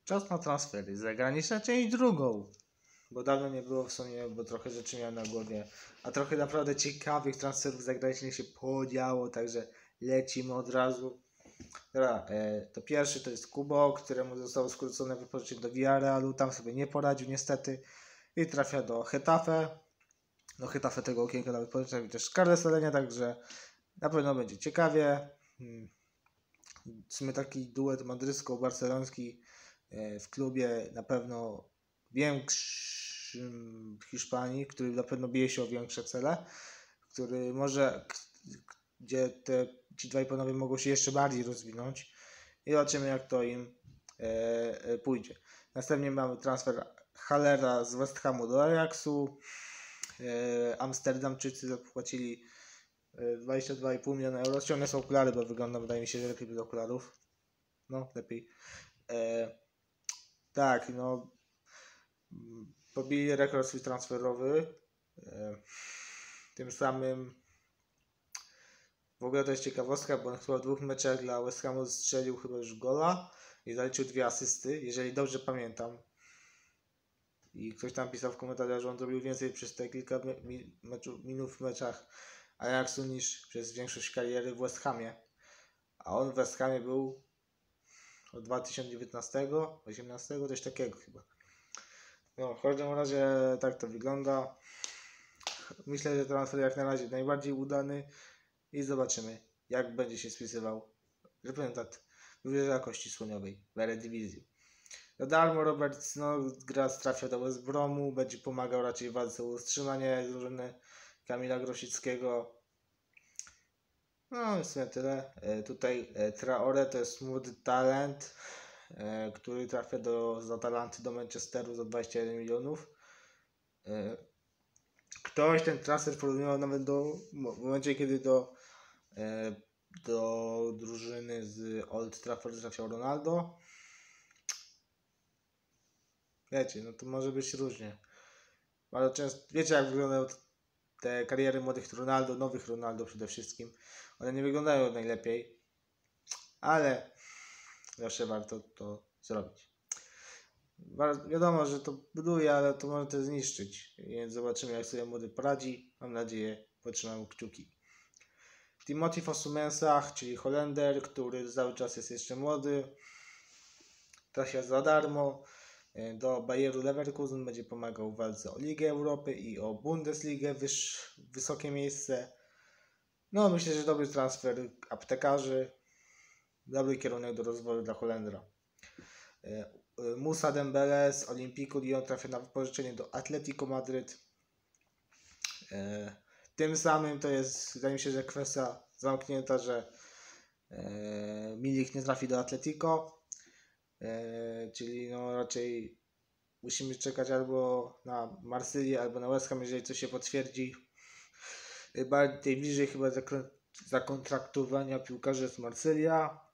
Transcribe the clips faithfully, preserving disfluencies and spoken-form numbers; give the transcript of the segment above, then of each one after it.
czas na transfery zagraniczne, część drugą. Bo dawno nie było w sumie, bo trochę rzeczy miałem na głowie. A trochę naprawdę ciekawych transferów zagranicznych się podziało, także lecimy od razu. Dobra, e, to pierwszy to jest Kubo, któremu zostało skrócone wypożyczenie do Villarrealu. Tam sobie nie poradził niestety. I trafia do Getafe. Do Getafe tego okienka na wypożyczenie też Carles Alenia, także na pewno będzie ciekawie. Hmm. W sumie taki duet madrycko-barceloński w klubie na pewno większym w Hiszpanii, który na pewno bije się o większe cele, który może, gdzie te, ci dwaj panowie mogą się jeszcze bardziej rozwinąć i zobaczymy, jak to im e, pójdzie. Następnie mamy transfer Hallera z West Hamu do Ajaxu. E, Amsterdamczycy zapłacili dwadzieścia dwa i pół miliona euro. Ściągnę są okulary, bo wygląda, wydaje mi się, że lepiej bez okularów. No, lepiej. E, tak, no pobili rekord swój transferowy. E, tym samym w ogóle to jest ciekawostka, bo on chyba w dwóch meczach dla West Hamu strzelił chyba już gola i zaliczył dwie asysty, jeżeli dobrze pamiętam. I ktoś tam pisał w komentarzach, że on zrobił więcej przez te kilka mi- meczu, minut w meczach Ajaxu niż przez większość kariery w West Hamie. A on w West Hamie był od dwa tysiące dziewiętnastego, osiemnastego, coś takiego chyba. No, w każdym razie tak to wygląda. Myślę, że transfer jak na razie najbardziej udany i zobaczymy, jak będzie się spisywał reprezentant wyższej jakości słoniowej w Eredivisie. Do Dalmo Roberts, no, gra trafia do West Bromu, będzie pomagał raczej w walce o utrzymanie drużyny Kamila Grosickiego. No, w sumie tyle. E, tutaj e, Traore to jest młody talent, e, który trafia do, z Atalanty do Manchesteru za dwadzieścia jeden milionów. E, ktoś ten transfer porównywał nawet do, w momencie, kiedy do, e, do drużyny z Old Trafford trafiał Ronaldo. Wiecie, no to może być różnie. Bardzo często, wiecie, jak wyglądają te kariery młodych Ronaldo, nowych Ronaldo przede wszystkim. One nie wyglądają najlepiej, ale zawsze warto to zrobić. Wiadomo, że to buduje, ale to może to zniszczyć, więc zobaczymy, jak sobie młody poradzi. Mam nadzieję, potrzymam kciuki. Timothy Fosu Mensah, czyli Holender, który cały czas jest jeszcze młody, trafia za darmo do Bayeru Leverkusen, będzie pomagał w walce o Ligę Europy i o Bundesligę, wyż, wysokie miejsce. No, myślę, że dobry transfer aptekarzy, dobry kierunek do rozwoju dla Holendra. Moussa Dembele z Olympiku Lyon trafia na wypożyczenie do Atletico Madryt. Tym samym to jest, wydaje mi się, że kwestia zamknięta, że Milik nie trafi do Atletico. Czyli no raczej musimy czekać albo na Marsylię, albo na West Ham, jeżeli coś się potwierdzi. Bardziej bliżej chyba zakontraktowania piłkarzy z Marsylia.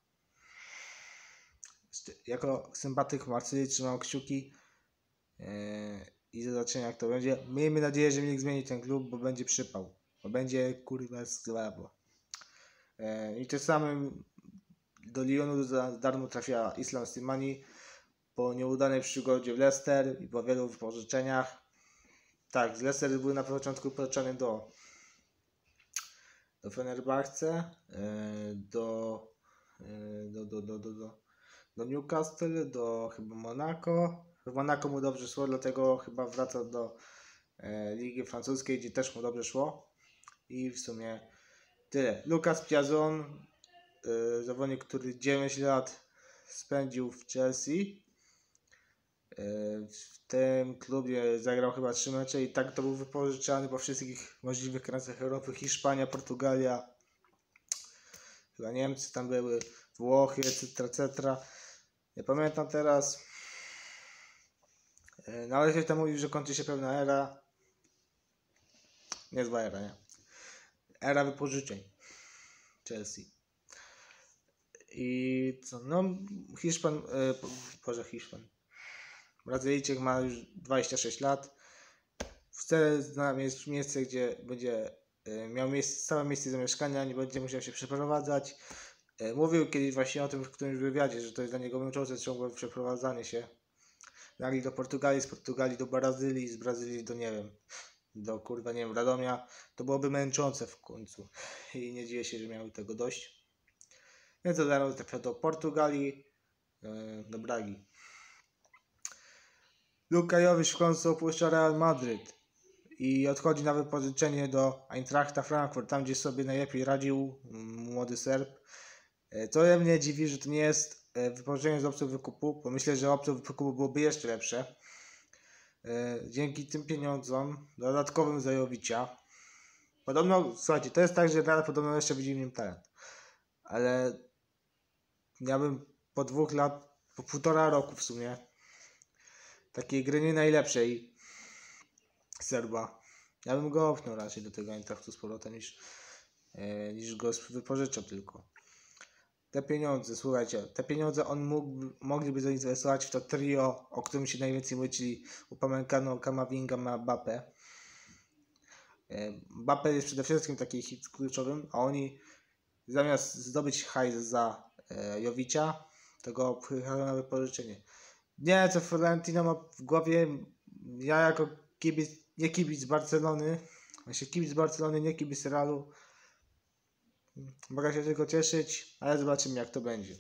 Jako sympatyk Marsylii trzymam kciuki yy, i zobaczymy, jak to będzie. Miejmy nadzieję, że Milik zmieni ten klub, bo będzie przypał. Bo będzie kurwa słabo. Yy, I tym samym do Lyonu za darmo trafia Islam Slimani po nieudanej przygodzie w Leicester i po wielu wypożyczeniach. Tak, z Leicester był na początku wypożyczony do do Fenerbahce, do, do, do, do, do, do, do Newcastle, do chyba Monaco. W Monaco mu dobrze szło, dlatego chyba wraca do e, Ligi Francuskiej, gdzie też mu dobrze szło. I w sumie tyle. Lucas Piazon, e, zawodnik, który dziewięć lat spędził w Chelsea. E, w tym klubie zagrał chyba trzy mecze i tak to był wypożyczany po wszystkich możliwych krańcach Europy. Hiszpania, Portugalia, chyba Niemcy tam były, Włochy, et cetera, et cetera. Nie pamiętam teraz. No ale ktoś tam mówił, że kończy się pewna era. Niezła era, nie? Era wypożyczeń Chelsea. I co? No Hiszpan, e, Boże Hiszpan. Brazylijczyk ma już dwadzieścia sześć lat. Chce znaleźć miejsce, gdzie będzie miał miejsce, całe miejsce zamieszkania, nie będzie musiał się przeprowadzać. Mówił kiedyś właśnie o tym w którymś wywiadzie, że to jest dla niego męczące ciągłe przeprowadzanie się z Anglii do Portugalii, z Portugalii do Brazylii, z Brazylii do, nie wiem, do kurwa, nie wiem, Radomia. To byłoby męczące w końcu i nie dziwię się, że miały tego dość. Więc od razu trafia do Portugalii, do Bragi. Luka Jovic w końcu opuszcza Real Madryt i odchodzi na wypożyczenie do Eintrachta Frankfurt, tam gdzie sobie najlepiej radził młody Serb. To mnie dziwi, że to nie jest wypożyczenie z opcją wykupu, bo myślę, że opcją wykupu byłoby jeszcze lepsze. Dzięki tym pieniądzom dodatkowym za Jovicia. Podobno, słuchajcie, to jest tak, że Real podobno jeszcze widzi w nim talent. Ale ja bym po dwóch lat, po półtora roku w sumie, takiej gry nie najlepszej Serba, ja bym go opnął raczej do tego Eintrachtu z powrotem niż, e, niż go wypożyczał tylko. Te pieniądze, słuchajcie, te pieniądze on mógł, mogliby zainwestować w to trio, o którym się najwięcej mówi, czyli Upamecano, Camavinga, Mbappé. E, Mbappé jest przede wszystkim taki hit kluczowym, a oni zamiast zdobyć hajs za e, Jovicia, to go pojechali na wypożyczenie. Nie, co Florentino ma w głowie, ja jako kibic, nie kibic Barcelony, właśnie kibic Barcelony, nie kibic Realu, mogę się tylko cieszyć, ale zobaczymy jak to będzie.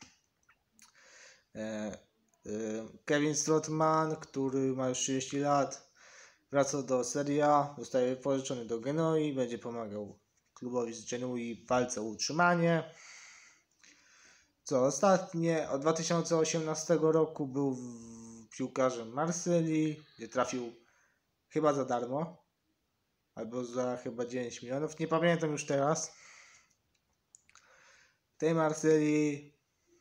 E, e, Kevin Strootman, który ma już trzydzieści lat, wraca do Serie A, zostaje wypożyczony do Genoi, będzie pomagał klubowi z Genui w walce o utrzymanie. Co ostatnie, od dwa tysiące osiemnastego roku był piłkarzem Marsylii, gdzie trafił chyba za darmo, albo za chyba dziewięć milionów, nie pamiętam już teraz. W tej Marsylii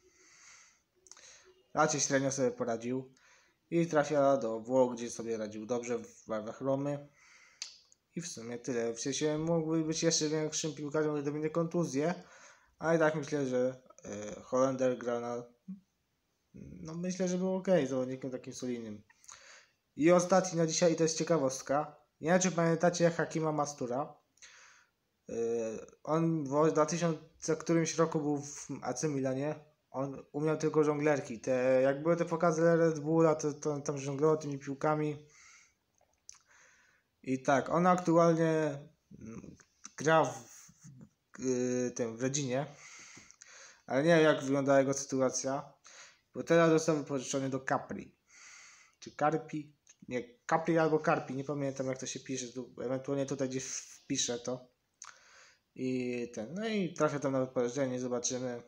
raczej średnio sobie poradził i trafia do Włoch, gdzie sobie radził dobrze w barwach Romy. I w sumie tyle. W sensie mógłby być jeszcze większym piłkarzem, gdyby nie kontuzje, ale tak myślę, że e, Holender gra na... No myślę, że był ok, zawodnikiem takim solidnym. I ostatni na dzisiaj, to jest ciekawostka. Nie wiem, czy pamiętacie Hakima Mastura. E, on w dwa tysiące którymś roku był w A C Milanie. On umiał tylko żonglerki. Te, jak były te pokazy Red Bulla, to, to tam żonglował tymi piłkami. I tak, on aktualnie gra w, w, tym, w Redzinie, ale nie wiem jak wygląda jego sytuacja, bo teraz został wypożyczony do Capri, czy Carpi, nie, Capri albo Carpi, nie pamiętam jak to się pisze, tu, ewentualnie tutaj gdzieś wpiszę to i ten, no i trafia tam na wypożyczenie, zobaczymy.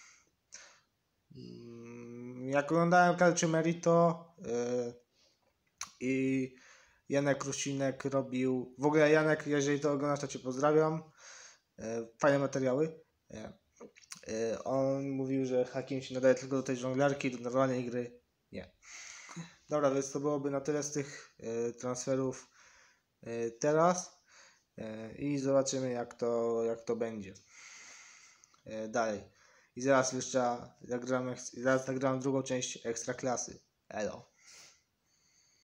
Jak oglądałem Calcio Merito yy, i Janek Rusinek robił, w ogóle Janek, jeżeli to oglądasz, to Cię pozdrawiam, fajne materiały. On mówił, że Hakim się nadaje tylko do tej żonglerki, do normalnej gry. Nie. Dobra, więc to byłoby na tyle z tych transferów teraz i zobaczymy jak to, jak to będzie dalej. I zaraz jeszcze zagramy, zaraz nagram drugą część Ekstraklasy. Elo.